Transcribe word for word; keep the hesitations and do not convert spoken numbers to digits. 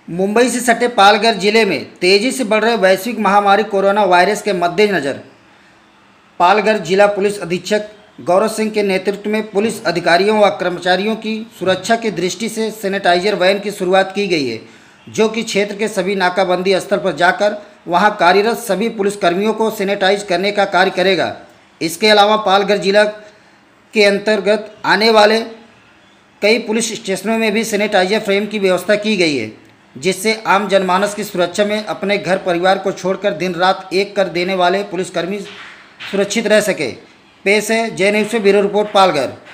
मुंबई से सटे पालघर जिले में तेजी से बढ़ रहे वैश्विक महामारी कोरोना वायरस के मद्देनज़र पालघर जिला पुलिस अधीक्षक गौरव सिंह के नेतृत्व में पुलिस अधिकारियों व कर्मचारियों की सुरक्षा की दृष्टि से सैनिटाइजर वैन की शुरुआत की गई है, जो कि क्षेत्र के सभी नाकाबंदी स्थल पर जाकर वहां कार्यरत सभी पुलिसकर्मियों को सैनिटाइज करने का कार्य करेगा। इसके अलावा पालघर जिला के अंतर्गत आने वाले कई पुलिस स्टेशनों में भी सैनिटाइजर फ्रेम की व्यवस्था की गई है, जिससे आम जनमानस की सुरक्षा में अपने घर परिवार को छोड़कर दिन रात एक कर देने वाले पुलिसकर्मी सुरक्षित रह सके। पेश है जय न्यूज़ से ब्यूरो रिपोर्ट पालघर।